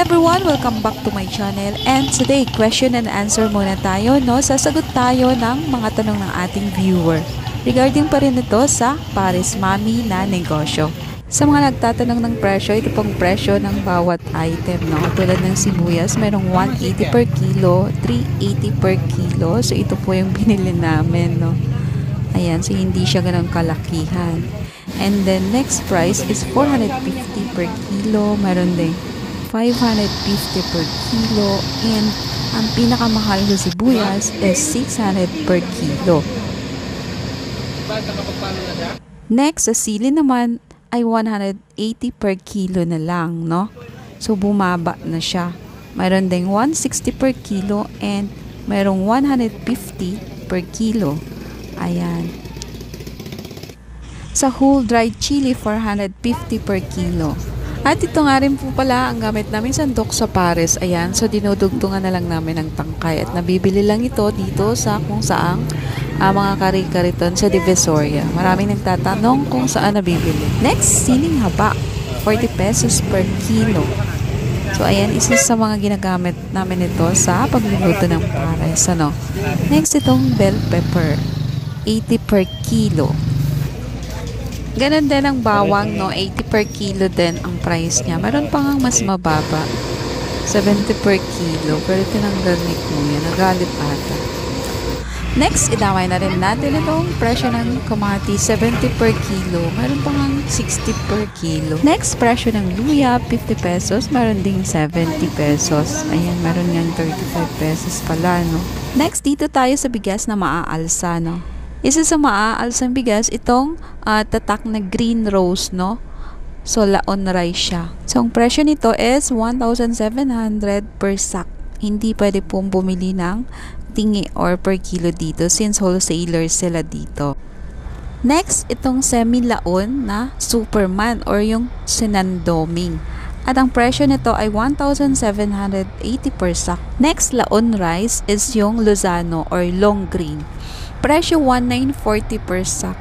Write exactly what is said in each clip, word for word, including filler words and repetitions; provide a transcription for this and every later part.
everyone! Welcome back to my channel. And today, question and answer muna tayo, no? Sasagot tayo ng mga tanong ng ating viewer. Regarding pa rin ito sa Paris Mami na negosyo. Sa mga nagtatanong ng presyo, ito pong presyo ng bawat item, no? Tulad ng sibuyas, mayroong one eighty per kilo, three eighty per kilo. So, ito po yung binili namin, no? Ayan, so hindi siya ganun kalakihan. And then, next price is four hundred fifty per kilo. Meron din five hundred fifty per kilo, and ang pinakamahal sa sibuyas is six hundred per kilo. Next, sa sili naman ay one hundred eighty per kilo na lang, no? So, bumaba na siya. Mayroon ding one sixty per kilo and mayroong one hundred fifty per kilo. Ayan. Sa whole dried chili, four hundred fifty per kilo. At ito nga rin po pala ang gamit namin sandok sa Paris. Ayan, so dinudugtungan na lang namin ng tangkay. At nabibili lang ito dito sa kung saang uh, mga kari-kariton sa Divisoria. Maraming nagtatanong kung saan nabibili. Next, siling haba, forty pesos per kilo. So ayan, isa sa mga ginagamit namin ito sa pagluluto ng Paris. Ano? Next, itong bell pepper, eighty per kilo. Ganon din ang bawang, no? eighty per kilo din ang price niya. Meron pa nga mas mababa. seventy per kilo. Pero tinanggal ni Kuya. Nagalit ata. Next, idamay na rin natin itong presyo ng kamatis. seventy per kilo. Meron pa nga sixty per kilo. Next, presyo ng luya. fifty pesos. Meron ding seventy pesos. Ayan, meron nga thirty-five pesos pala, no? Next, dito tayo sa bigas na maaalsa, no? Isa sa maaalsang bigas, itong uh, tatak na green rose, no? So, laon rice siya. So, ang presyo nito is one thousand seven hundred per sack. Hindi pwede pong bumili ng tingi or per kilo dito since wholesalers sila dito. Next, itong semi-laon na Superman or yung sinandoming. At ang presyo nito ay one thousand seven hundred eighty per sack. Next, laon rice is yung Lozano or long green. Presyo one thousand nine hundred forty per sack.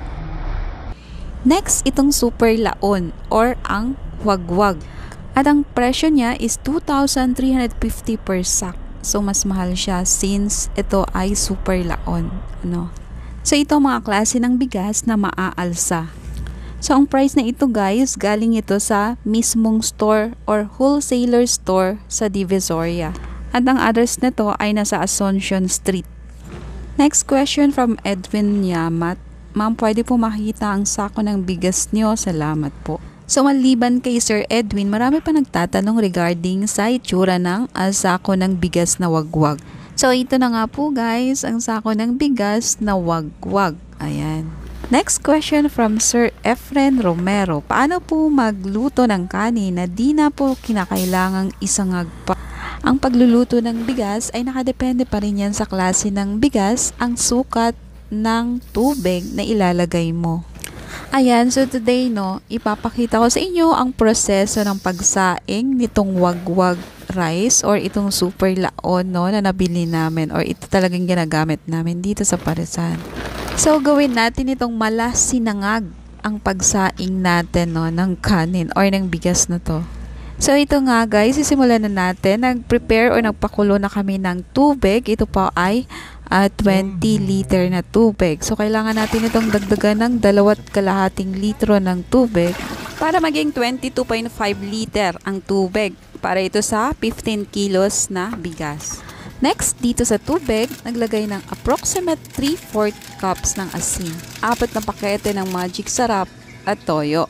Next, itong super laon or ang wagwag. At ang presyo niya is two thousand three hundred fifty per sack. So, mas mahal siya since ito ay super laon. Ano? So, ito mga klase ng bigas na maaalsa. So, ang price na ito guys, galing ito sa mismong store or wholesaler store sa Divisoria. At ang address nito ay nasa Asuncion Street. Next question from Edwin Yamat. Ma'am, pwede po makita ang sako ng bigas nyo? Salamat po. So, maliban kay Sir Edwin, marami pa nagtatanong regarding sa itsura ng uh, sako ng bigas na wagwag. So, ito na nga po guys, ang sako ng bigas na wagwag. Ayan. Next question from Sir Efren Romero. Paano po magluto ng kanin na di na po kinakailangang isangag pa? Ang pagluluto ng bigas ay nakadepende pa rin yan sa klase ng bigas, ang sukat ng tubig na ilalagay mo. Ayan, so today, no, ipapakita ko sa inyo ang proseso ng pagsaing nitong wagwag rice or itong super laon, no, na nabili namin or ito talagang ginagamit namin dito sa Parisan. So, gawin natin itong malasinangag ang pagsaing natin, no, ng kanin or ng bigas na to. So, ito nga guys, sisimulan na natin. Nag-prepare or nagpakulo na kami ng tubig. Ito pa ay uh, twenty liter na tubig. So, kailangan natin itong dagdagan ng dalawat kalahating litro ng tubig para maging twenty-two point five liter ang tubig para ito sa fifteen kilos na bigas. Next, dito sa tubig, naglagay ng approximate three fourths cups ng asin. Apat na pakete ng magic sarap at toyo.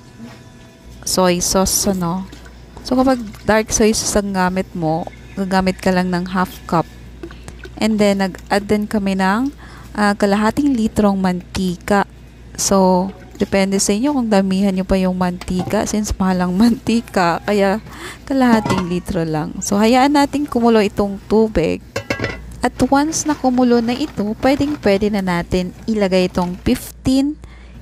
Soy sauce, ano? So, kapag dark soy sauce ang gamit mo, gagamit ka lang ng half cup. And then, nag-add din kami ng uh, kalahating litrong mantika. So, depende sa inyo kung damihan nyo pa yung mantika. Since mahalang mantika, kaya kalahating litro lang. So, hayaan natin kumulo itong tubig. At once na kumulo na ito, pwedeng pwede na natin ilagay itong fifteen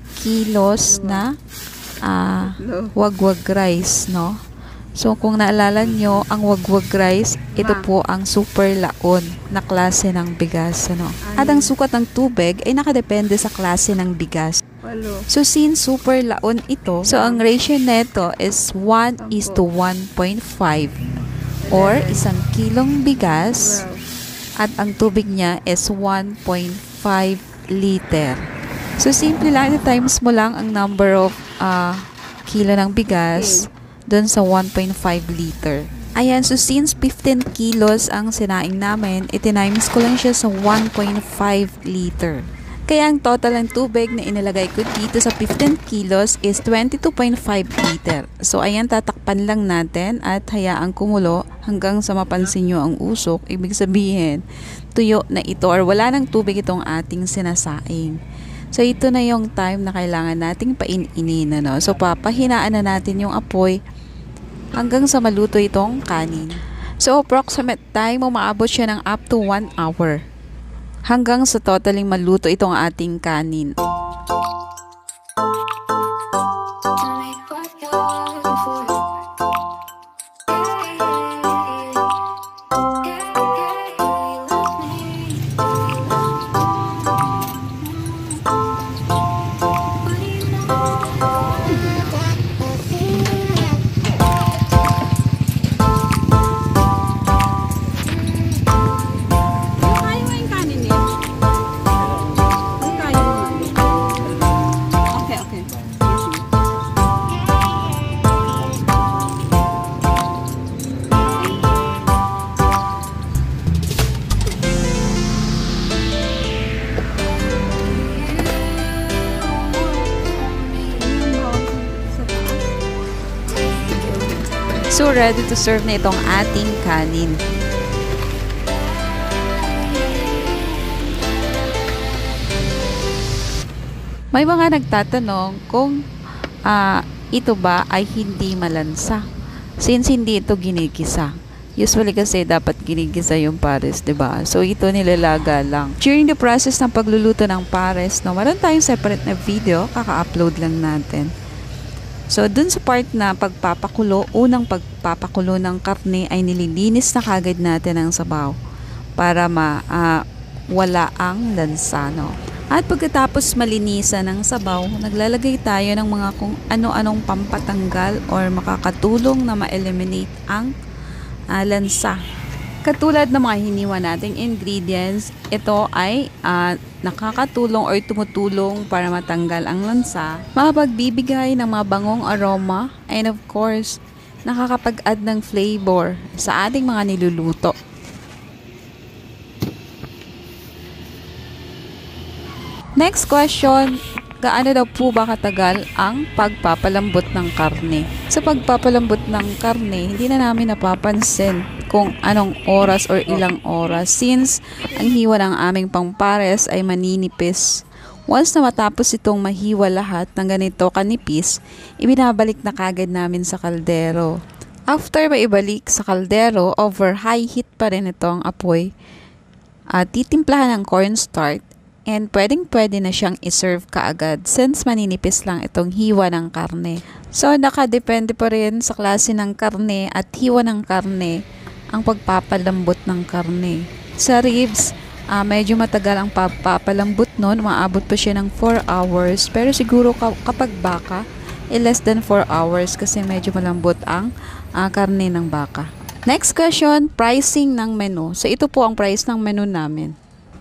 kilos na uh, wagwag rice, no? So, kung naalala nyo, ang wagwag rice, ito po ang super laon na klase ng bigas. Ano? At ang sukat ng tubig ay nakadepende sa klase ng bigas. So, since super laon ito, so ang ratio neto is one is to one point five. or isang kilong bigas at ang tubig niya is one point five liter. So, simple lang, times mo lang ang number of uh, kilo ng bigas dun sa one point five liter. Ayan, so since fifteen kilos ang sinaing namin, itinimes ko lang siya sa one point five liter. Kaya ang total ng tubig na inilagay ko dito sa fifteen kilos is twenty-two point five liter. So ayan, tatakpan lang natin at hayaan kumulo hanggang sa mapansin nyo ang usok. Ibig sabihin, tuyo na ito or wala ng tubig itong ating sinasaing. So ito na yung time na kailangan nating paininin. Ano? So papahinaan na natin yung apoy hanggang sa maluto itong kanin. So, approximate time, umaabot siya ng up to one hour. Hanggang sa totaling maluto itong ating kanin. So, ready to serve na itong ating kanin. May mga nagtatanong kung uh, ito ba ay hindi malansa since hindi ito ginigisa. Usually kasi dapat ginigisa yung pares, diba? So, ito nilalaga lang. During the process ng pagluluto ng pares, no, meron tayong separate na video, kaka-upload lang natin. So, dun sa part na pagpapakulo, unang pagpapakulo ng karne ay nililinis na kagad natin ang sabaw para ma, uh, wala ang lansa, no? At pagkatapos malinisan ng sabaw, naglalagay tayo ng mga kung ano-anong pampatanggal or makakatulong na ma-eliminate ang uh, lansa. Katulad ng mga hiniwa nating ingredients, ito ay uh, nakakatulong or tumutulong para matanggal ang lansa, makapagbibigay ng mga bangong aroma, and of course, nakakapag-add ng flavor sa ating mga niluluto. Next question, gaano daw po ba katagal ang pagpapalambot ng karne? Sa pagpapalambot ng karne, hindi na namin napapansin kung anong oras or ilang oras since ang hiwa ng aming pangpares ay maninipis. Once na matapos itong mahiwa lahat ng ganito kanipis, ibinabalik na kagad namin sa kaldero. After maibalik sa kaldero, over high heat pa rin itong apoy. Uh, titimplahan ng cornstarch and pwedeng pwede na siyang iserve kaagad since maninipis lang itong hiwa ng karne. So nakadepende pa rin sa klase ng karne at hiwa ng karne ang pagpapalambot ng karne. Sa ribs, uh, medyo matagal ang pagpapalambot nun, maabot pa siya ng four hours. Pero siguro kapag baka, eh, less than four hours kasi medyo malambot ang uh, karne ng baka. Next question, pricing ng menu. So ito po ang price ng menu namin.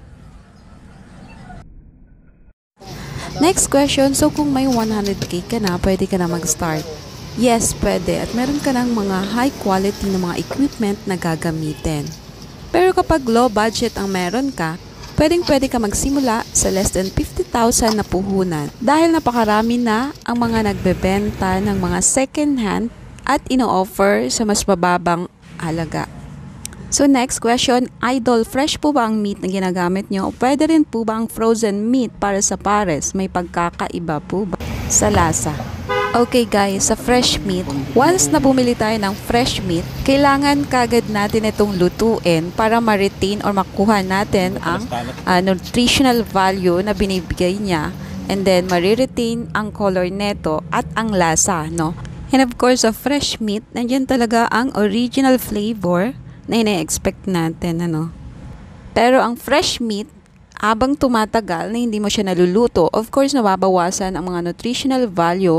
Next question, so kung may one hundred K ka na, pwede ka na mag-start. Yes, pwede. At meron ka ng mga high quality na mga equipment na gagamitin. Pero kapag low budget ang meron ka, pwedeng pwede ka magsimula sa less than fifty thousand na puhunan. Dahil napakarami na ang mga nagbebenta ng mga second hand at ino-offer sa mas mababang halaga. So next question, idol, fresh po ba ang meat na ginagamit nyo? O pwede rin po ba ang frozen meat para sa pares? May pagkakaiba po ba sa lasa? Okay guys, sa fresh meat, once na bumili tayo ng fresh meat, kailangan kagad natin itong lutuin para ma-retain or makuha natin ang uh, nutritional value na binibigay niya, and then ma-retain ang color neto at ang lasa, no? And of course, sa fresh meat, nandiyan talaga ang original flavor na ina-expect natin, ano? Pero ang fresh meat, habang tumatagal na hindi mo siya naluluto, of course, nababawasan ang mga nutritional value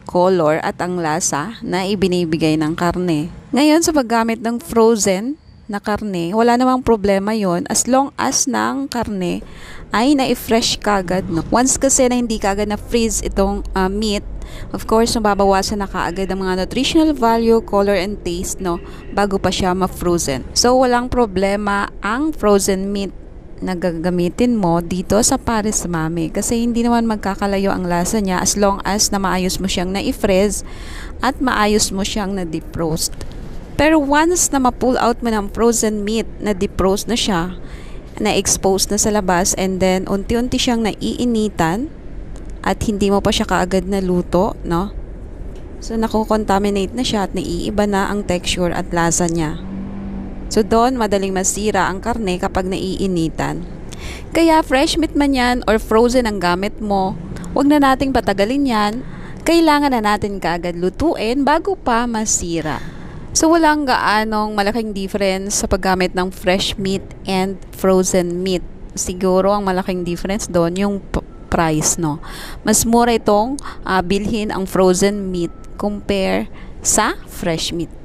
color at ang lasa na ibinibigay ng karne. Ngayon sa paggamit ng frozen na karne, wala namang problema yon as long as ng karne ay na-fresh kagad. No? Once kasi na hindi kagad na-freeze itong uh, meat, of course, mababawasan na kaagad ang mga nutritional value, color, and taste no, bago pa siya ma-frozen. So, walang problema ang frozen meat na gagamitin mo dito sa pares mami kasi hindi naman magkakalayo ang lasa niya as long as na maayos mo siyang na-freeze at maayos mo siyang na-defrost. Pero once na ma-pull out mo ng frozen meat na defrost na siya, na-expose na sa labas, and then unti-unti siyang naiinitan at hindi mo pa siya kaagad na luto, no? So, nakokontaminate na siya at naiiba na ang texture at lasa niya. So, doon madaling masira ang karne kapag naiinitan. Kaya fresh meat man yan or frozen ang gamit mo, wag na nating patagalin yan. Kailangan na natin kaagad lutuin bago pa masira. So, walang gaanong malaking difference sa paggamit ng fresh meat and frozen meat. Siguro, ang malaking difference doon, yung price, no? Mas mura itong uh, bilhin ang frozen meat compare sa fresh meat.